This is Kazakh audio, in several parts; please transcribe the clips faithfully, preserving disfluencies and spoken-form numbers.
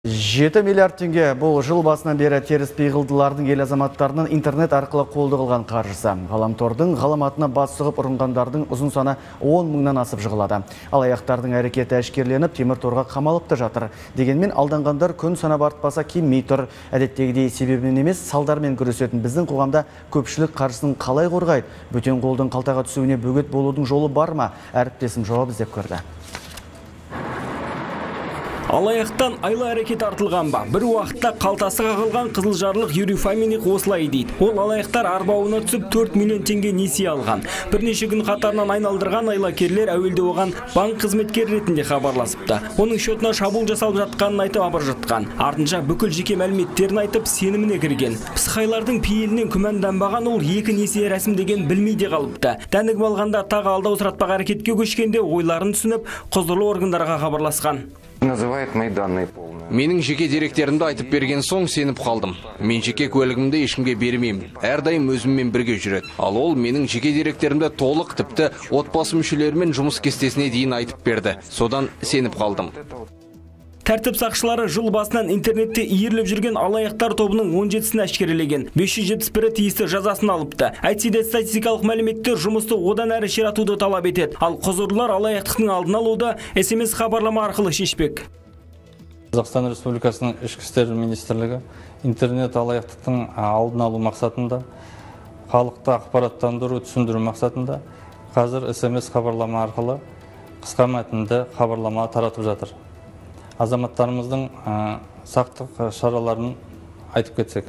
жеті миллиард теңге бұл жыл басынан бері теріс пиғылдылардың ел азаматтарының интернет арқылы қолды қылған қаржысы. Ғаламтордың ғаламатына бас сұғып ұрынғандардың ұзын саны он мыңнан асып жығылады. Алаяқтардың әрекеті әшкерленіп, темір торға қамалыпты жатыр. Дегенмен алданғандар күн санап артпаса кеммей тұр. Әдеттегідей себебінен емес, салдармен күресетін біздің қоғамда көпшілік қаржысын қалай қорғайды? Бөтен қолдың қалтаға түсуіне бөгет болудың жолы бар ма? Әріптесім жауап іздеп көрді. Алаяқтан айлы әрекет артылған ба? Бір уақытта қалтасы қағылған қызылжарлық Юрий Фоминих осылай дейді. Ол алаяқтар арбауына түсіп төрт миллион теңге несие алған. Бірнеше күн қатарынан айналдырған айлакерлер әуелде оған банк қызметкері ретінде хабарласыпты. Оның шотына шабуыл жасалып жатқанын айтып абыр жатқан. Артынша бүкіл жеке мәліметтерін айтып сеніміне кірген. Пысқайлардың пейілінен күмәнданбаған ол екі несие рәсімдеген білмей де қалыпты. Дәнігіп алғанда тағы алдау сұратпақ әрекетке көшкенде ойларын түсініп, құзырлы органдарға хабарласқан. Называет мои данные полные. Менің жеке деректерімді айтып берген соң сеніп қалдым. Мен жеке куәлігімді ешкімге бермеймін. Әрдайым өзіммен бірге жүреді. Ал ол менің жеке деректерімді толық, тіпті отбасы мүшелерімен жұмыс кестесіне дейін айтып берді. Содан сеніп қалдым. Тәртіп сақшылары жыл басынан интернетте иіріліп жүрген алаяқтар тобының он жетісін әшкерелеген. бес жүз жетпіс бірі тиісті жазасын алыпты. Әйтсе де статистикалық мәліметтер жұмысты одан әрі ширатуды талап етеді. Ал құзырлылар алаяқтықтың алдын алуды эс эм эс хабарлама арқылы шешпек. Қазақстан Республикасының Ішкі істер министрлігі интернет алаяқтықтың алдын алу мақсатында, халықты ақпараттандыру, түсіндіру мақсатында қазір эс эм эс хабарлама арқылы қысқа мәтінді хабарлама таратып жатыр. Азаматтарымыздың сақтық шараларын айтып кетсек.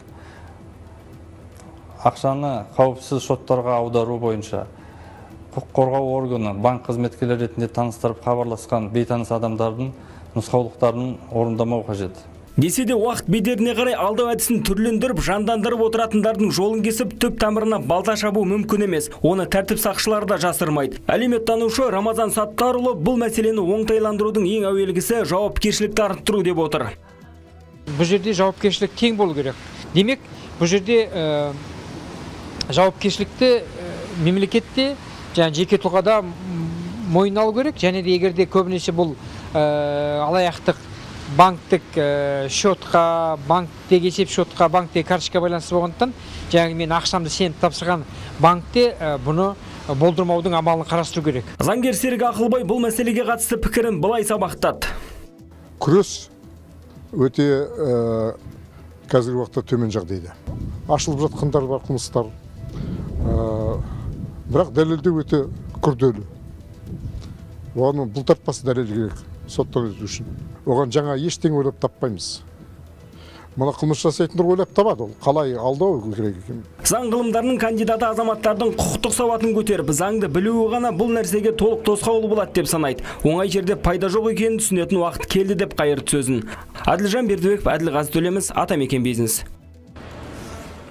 Ақшаны қауіпсіз шоттарға аудару бойынша құқық қорғау органы банк қызметкерлері ретінде таныстырып хабарласқан бейтаныс адамдардың нұсқаулықтарын орындамау қажет. Десе де уақыт бедеріне қарай алдау әдісін түрлендіріп, жандандырып отыратындардың жолын кесіп, түп тамырына балта шабу мүмкін емес. Оны тәртіп сақшылары да жасырмайды. Әлеуметтанушы Рамазан Саттарұлы бұл мәселені оңтайландырудың ең әуелгісі жауапкершілікті арттыру деп отыр. Бұл жерде жауапкершілік тең болу керек. Демек, бұл жерде ә, жауапкершілікті мемлекетте, және жеке тұлғада мойын алу керек, және де егерде көбінесе бұл ә, алаяқтық банктік шотқа, банктегі есеп шотқа, банктегі карточка байланысты болғандықтан, жаңағы мен ақшамды сеніп тапсырған банкте бұны болдырмаудың амалын қарастыру керек. Заңгер Серік Ақылбай бұл мәселеге қатысты пікірін былай сабақтады. Күрес өте ә, қазіргі уақытта төмен жағдайда. Ашылып жатқандар бар, қылмыстар. Ә, бірақ дәлелдеу өте күрделі. Оған бұлтартпасы дәлел керек. Соттан өту үшін. Оған жаңа ештеңе ойлап таппаймыз. Мұны қылмыс жасайтындар ойлап табады, ол қалай алдау керек екен. Заң ғылымдарының кандидаты азаматтардың құқықтық сауатын көтеріп, заңды білуі ғана бұл нәрсеге толық тосқауыл болады деп санайды. Оңай жерде пайда жоқ екенін түсінетін уақыт келді деп қайырды сөзін. Әділжан Бердібеков, Әділ Ғазы Төлеміс, Атамекен Бизнес.